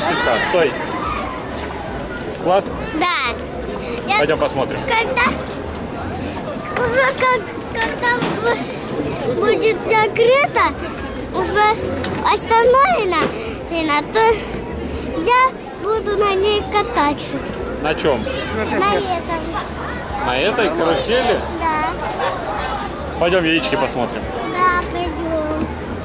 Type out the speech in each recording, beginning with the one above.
Запустит-то, стой. Класс? Да. Пойдем посмотрим. Когда будет закрыто, уже остановлено, то я буду на ней кататься. На чем? На этом. На этой карусели? Да. Пойдем яички посмотрим. Да, пойдем.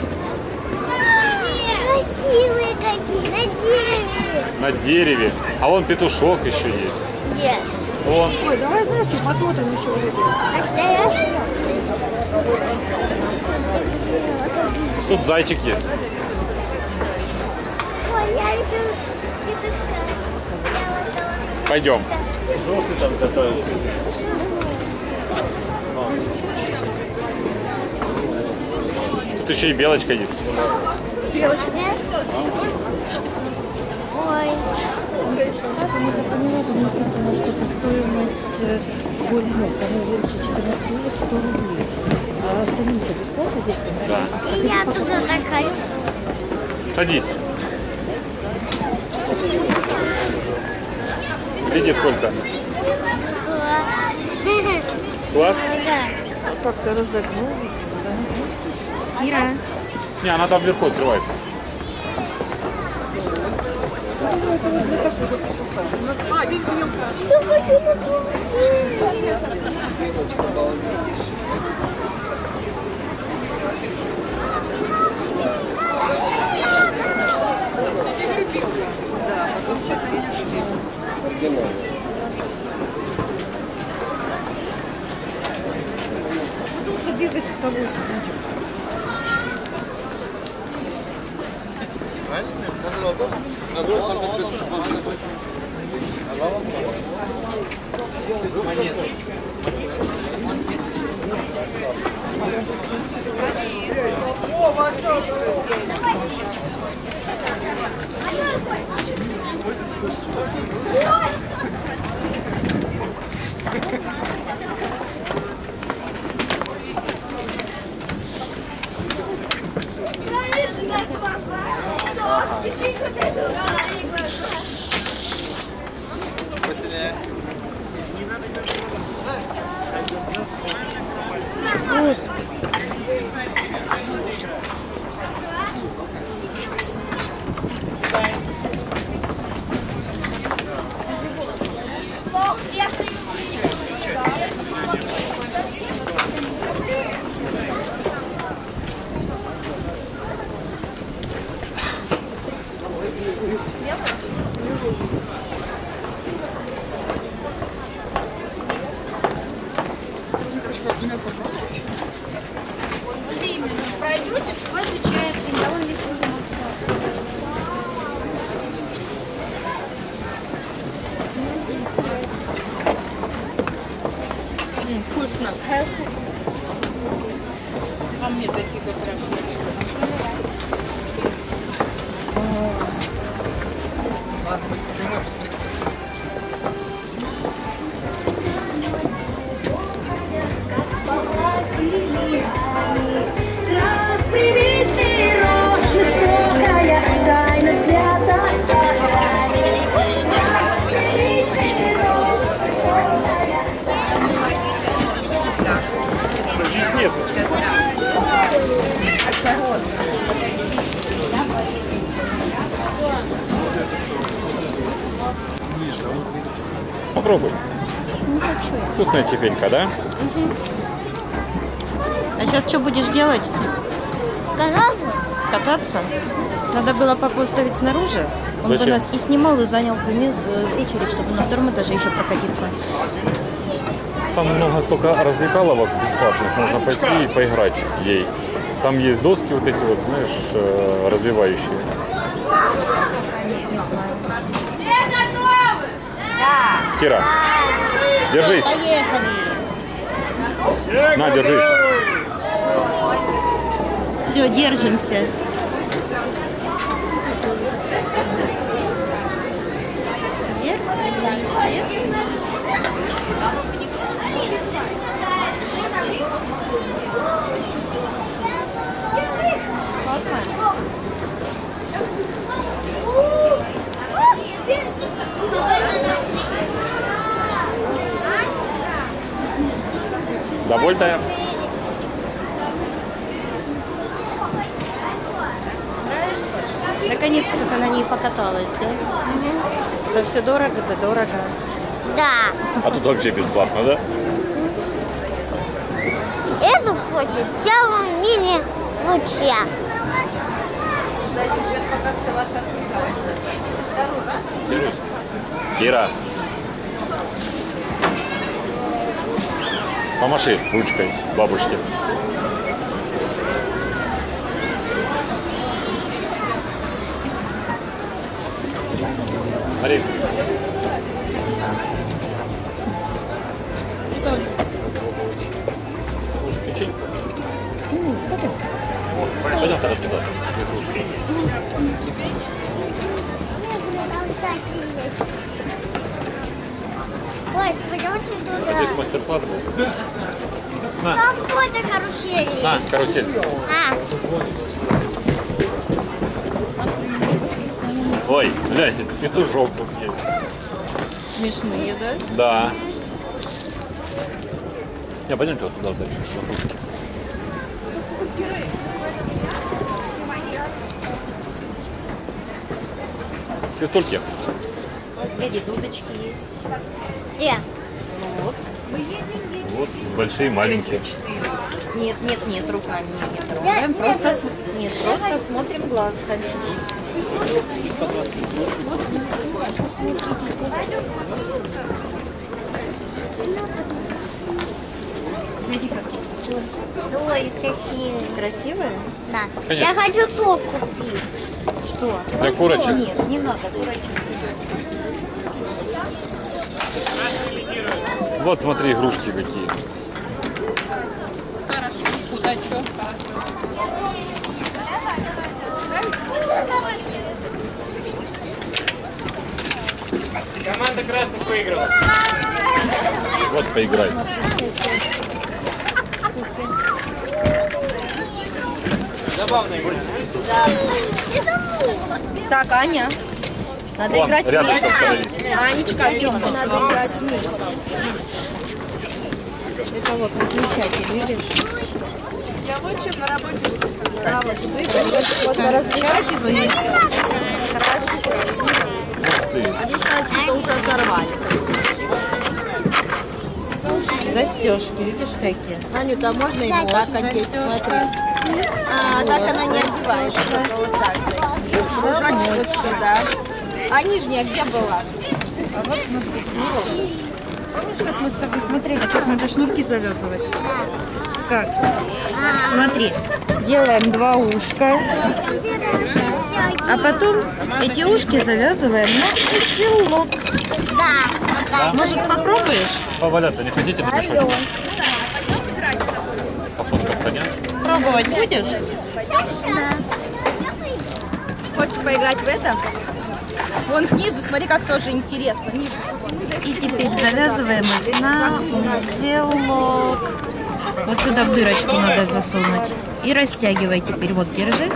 Красивые какие, на дереве. На дереве. А вон петушок еще есть. Где? Вон. Ой, давай, знаешь, что, посмотрим еще вот эти. Настоящий? Тут зайчик есть. Ой, я иду петушка. Пойдем. Соусы там готовятся. Тут еще и белочка есть. Белочка. Ой. Стоимость больных, тому больше 14 лет, 100 рублей. А остальные что, бесплатно детям? Да. И я туда так хочу. Садись. Види сколько. Класс? Да. Как-то разогнул. Ира. Не, она там вверху открывается. Я хочу попробовать. Долго бегать с тобой. Вкусно. А мне такие как раз. Попробуй. Не хочу. Вкусная чефелька, да? А сейчас что будешь делать? Кататься? Кататься? Надо было папу оставить снаружи. Он бы Зачем? нас и снимал, и занял бы очередь, чтобы на втором этаже еще прокатиться. Там много столько развлекаловок бесплатных, можно пойти и поиграть ей. Там есть доски вот эти вот, знаешь, развивающие. Не знаю. Кира, держись. Поехали. На, держись. Все, держимся. Вверх, вверх. Классно. Довольная? Наконец-то ты на ней покаталась, да? То все дорого, да дорого. Да. А тут вообще бесплатно, да? Это хочет тем мини лучше. Кира. Помаши ручкой бабушке. Смотри. Что? Может, печеньку? Пойдем тогда туда, игрушки. Ой, пойдемте А здесь туда. мастер-класс был. На, Там какой-то карусель. на, карусель. А, Ой, глянь, петушок тут есть. Смешные, да? Да. Не, пойдемте вот туда дальше. Свистульки. Эти дудочки есть. где? Вот, большие, маленькие. Нет, нет, нет, руками не трогаем. Просто, нет, просто смотрим глазками. Смотри, какие. Ой, красивый. Красивые? Да. Конечно. Я хочу тот купить. Что? Для курочек. Нет, не надо курочек. Вот смотри, игрушки какие. Хорошо. Куда что? Команда красных выиграла. Вот поиграй. Забавная игра. Так, Аня, надо Вон, играть рядом вместе. становись. Анечка, вместе надо играть вместе. Это вот выключатель, видишь? Я вот чем на работе. А, вот выключатель, вот разбирать. Хорошо. Ух ты. Они, значит, уже оторвали. Застежки, видишь, всякие. Аню, там можно его так одеть, смотри. А, так она не одевается, только вот так. Кружочек вот сюда. А нижняя где была? А вот смотри, шнурок. Помнишь, как мы с тобой смотрели, как надо шнурки завязывать? Как? Смотри, делаем два ушка, а потом эти ушки завязываем на узелок. Да. Может, попробуешь? Поваляться не хотите на мешочек? Пофоткаться, нет? Пробовать будешь? Хочешь поиграть в это? Вон снизу, смотри, как тоже интересно. Ниже. И теперь завязываем их на узелок. Вот сюда в дырочку надо засунуть. И растягивай теперь. Вот, держи.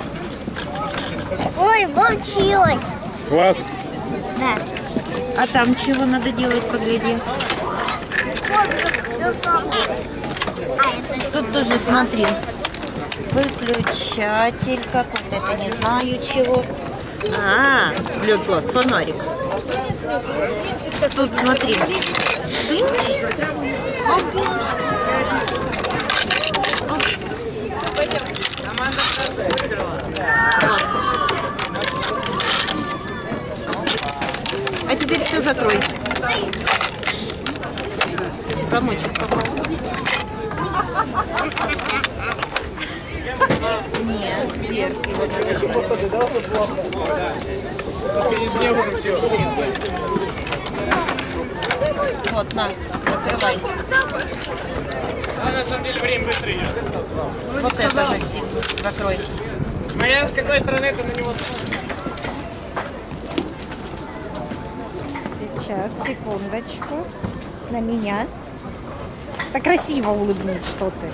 Ой, получилось. Класс. Да. А там чего надо делать, погляди. Тут тоже смотри. Выключатель какой-то, не знаю чего. А, для глаз, фонарик. Тут смотри. Тынч. А теперь все закрой. Замочек попробуй. Нет, вверх. Вот, на, закрывай. А на самом деле время быстро идет. Вот это застегни, закрой. Смотря с какой стороны ты на него смотришь. Сейчас, секундочку. На меня. Так красиво улыбнись, что ты.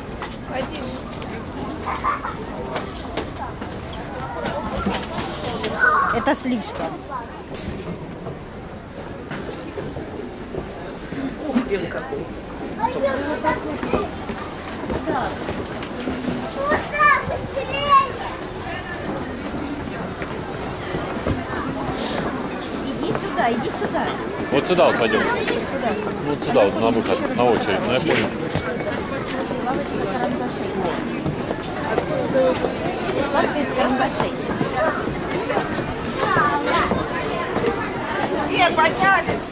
Это слишком. Ух, блин, какой. Иди сюда, иди сюда. Вот сюда вот пойдем. Вот сюда вот на выход, на очередь. Ну, я понял. Поднялись.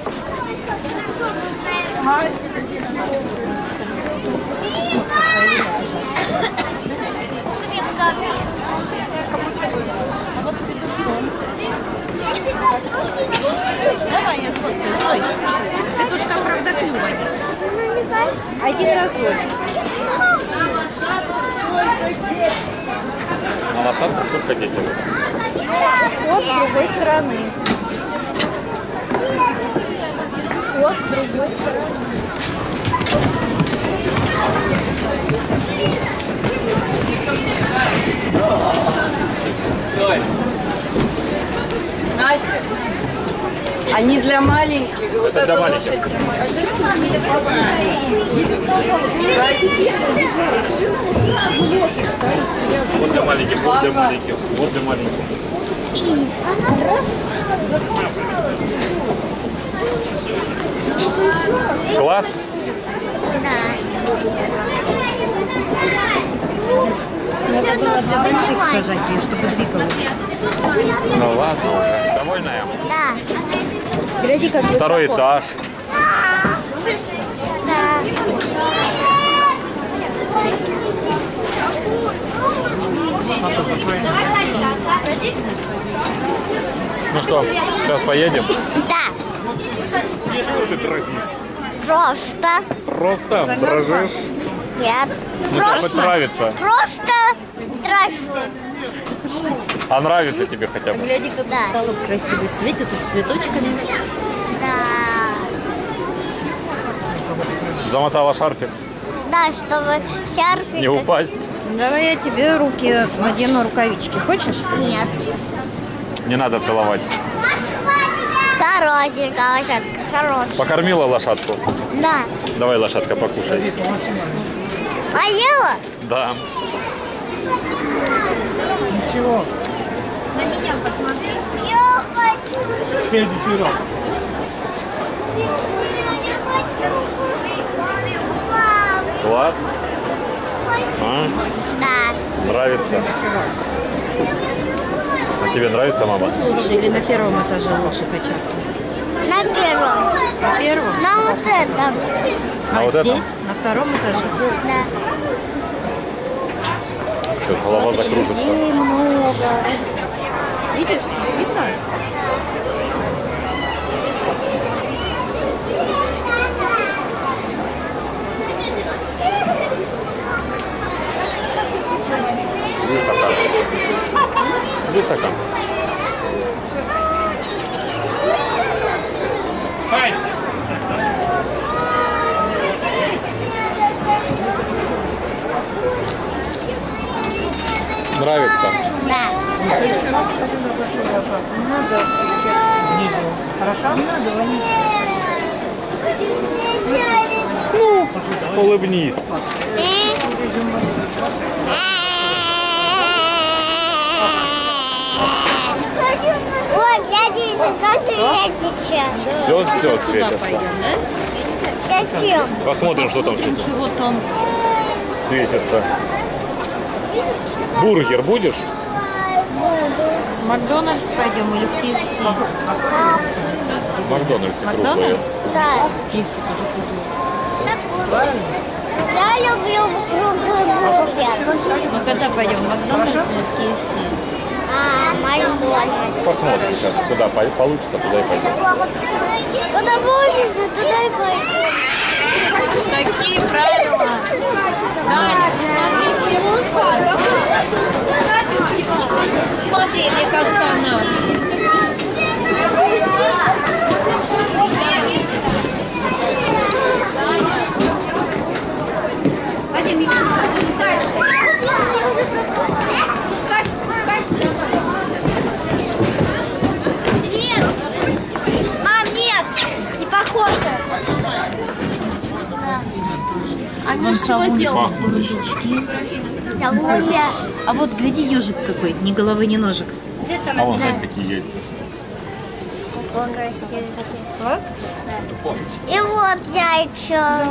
Давай я сфоткаю. Стой. Петушка, правда, клювает. Один разочек. На лошадку тут хотите? Вот с другой стороны. Вот с другой стороны. Настя, они для маленьких. Вот Это для маленьких. Вот для маленьких, вот для маленьких, вот для маленьких. Класс? Надо было для больших сажать ее, чтобы двигалась. Ну ладно уже. Довольная? Да. Гляди, как Второй этаж. Да. Ну что, сейчас поедем? Да. Ты дрожишь. Просто. Просто дрожишь? Нет. Ну тебе хоть нравится. Просто дрожу. А нравится тебе хотя бы? Гляди, как Да. потолок красивый светит с цветочками. Да. Замотала шарфик, Да, чтобы шарфик... не упасть. Давай я тебе руки надену, рукавички. Хочешь? Нет. Не надо целовать. Хорошенькая лошадка, хорошая. Покормила лошадку? Да. Давай, лошадка, покушай. Поела? Да. На меня посмотри. Я хочу. Класс. А? Да. Нравится? А тебе нравится, мама? Лучше или на первом этаже лучше качаться? На первом. На первом? На вот этом. А вот здесь? этом? На втором этаже? Да. Как голова закружится. Людей много. Видишь? Видно? Высоко. Высоко. Файн! Нравится? Да. Хорошо? Улыбнись. Вот, гляди, засветится. Все Туда светится. пойдем, да? Зачем? Посмотрим, что там светится. Чего там? Светится. Бургер будешь? В Макдональдс пойдем или в KFC? В Макдональдсе круглые. Макдональдс? Да. В KFC тоже круглый. Я люблю круглый бургер. Ну когда пойдем? В Макдональдс или в KFC? Макдональдс. Посмотрим сейчас, куда получится, туда и пойдем. Куда получится, туда и пойдем. Какие правила? Смотри, мне кажется, она. Нет. Мам, нет. Не похоже. А Вон чего сделал? А вот гляди, ежик какой, ни головы, ни ножек. А вон, смотри, какие яйца. Класс? И вот яйца.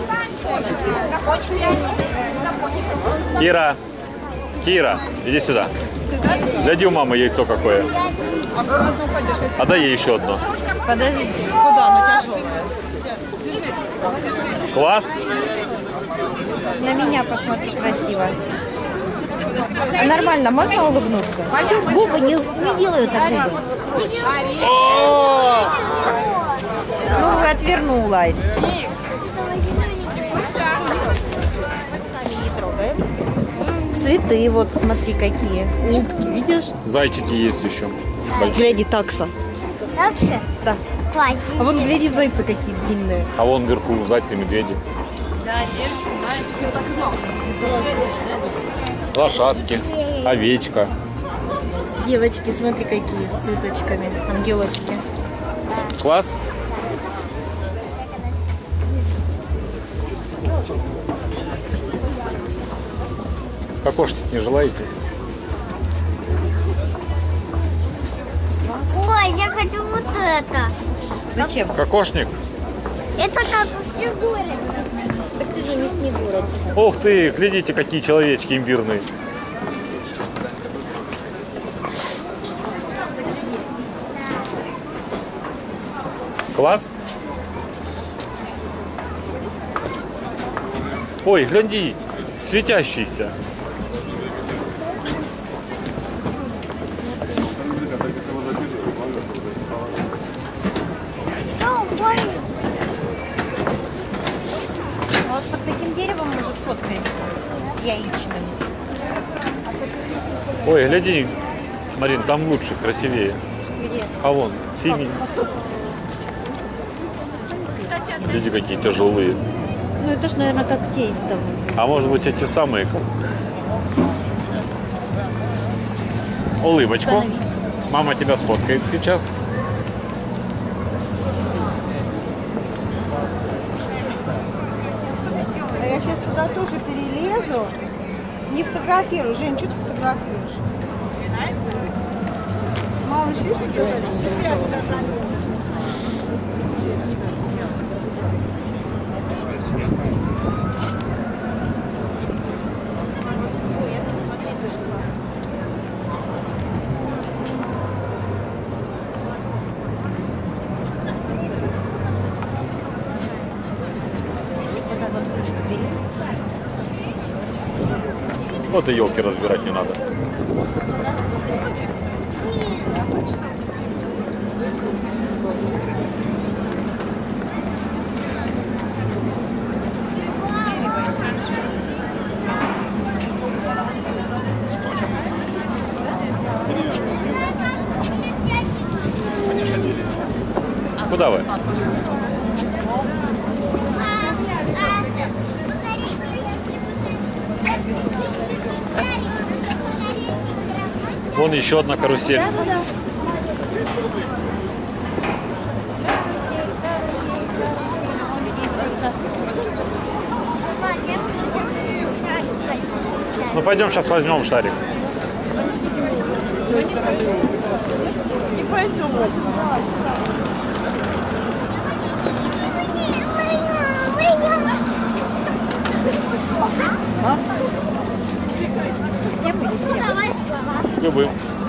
Кира, Кира, иди сюда. Гляди, у мамы яйцо какое. А дай ей еще одно. Подожди, куда оно тяжелое? Класс. На меня посмотри красиво. А нормально, можно улыбнуться? Губы не делают так губы. Ну, отвернулась. Не трогаем. Цветы, вот смотри какие. Утки, видишь? Зайчики есть еще. Большие. Гляди, такса. Дальше? Да. Класс. А вон гляди, зайцы какие длинные. А вон вверху зайцы и медведи. Да, девочка, мальчик, я так и знал, что Лошадки, овечка. Девочки, смотри какие, с цветочками. Ангелочки. Класс. Кокошник не желаете? Ой, я хочу вот это. Зачем? Кокошник? Это как у Снегурочки. Так ты же не Снегурочка. Ух ты, глядите, какие человечки имбирные. Класс. Ой, гляди, светящийся. Вот под таким деревом, может, сфоткаемся. Яичным. Ой, гляди, Марин, там лучше, красивее. Где? А вон, синий. Гляди, какие тяжелые. Ну это ж, наверное, как тестом. А может быть, эти самые? Улыбочку. Мама тебя сфоткает сейчас. А я сейчас туда тоже перелезу. Не фотографирую. Жень, что ты фотографируешь? Малыш, видишь, туда залез? Сейчас я туда залезу. Вот так вот ручку бери. Вот и елки разбирать не надо. Куда вы? Вон еще одна карусель. Ну пойдем сейчас возьмем шарик. Не пойдем. Давай слова. С любым.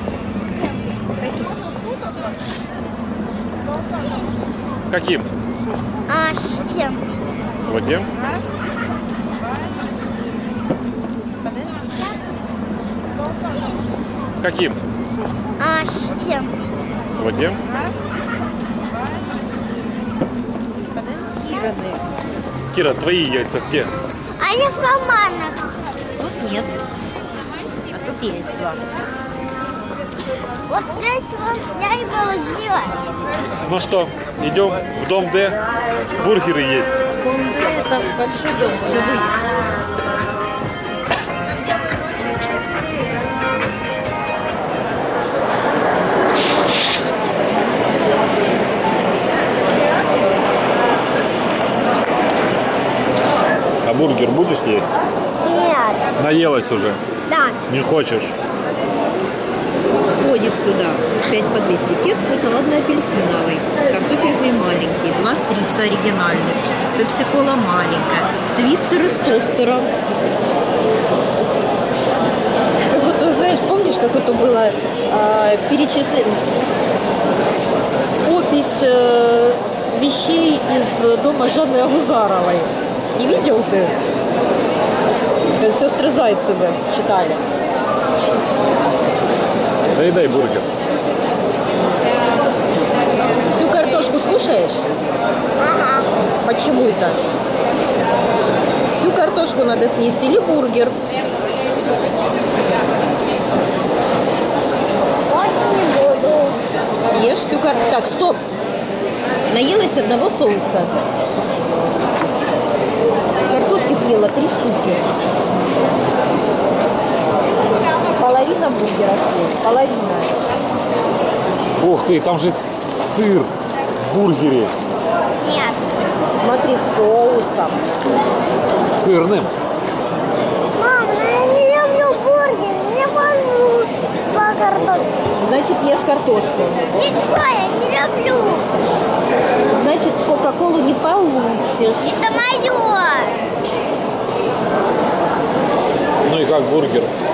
С каким? А с тем. С вот тем? С каким? А с тем. С вот тем? Ираны. Кира, твои яйца где? Они в карманах. Тут нет. А тут есть два. Вот здесь вот я и положила. Ну что, идем в дом Д. Бургеры есть. Дом Д — это большой дом, уже выезд. бургер будешь есть? Нет. Наелась уже? Да. Не хочешь? Входит сюда 5 по 200. Кекс шоколадно-апельсиновый. Картофель фри маленький. 2 стрипса оригинальных. Пепси-кола маленькая. Твистеры с тостером. Как вот, ты знаешь, помнишь, как это было перечисление? Опись вещей из дома Жанны Агузаровой. Не видел ты? Сестры Зайцевы читали. Дай бургер. Всю картошку скушаешь? Ага. Почему это? Всю картошку надо съесть или бургер? Больше не буду. Ешь всю картошку. Так, стоп. Наелась одного соуса. Картошки съела 3 штуки. Половина бургера съела. Половина. Ух ты, там же сыр в бургере. Нет. Смотри, с соусом. Сырным. Мам, ну я не люблю бургер. Не могу по картошке. Значит, ешь картошку. Ничего, я не люблю. Значит, кока-колу не получишь. Это мое. Ну и как бургер?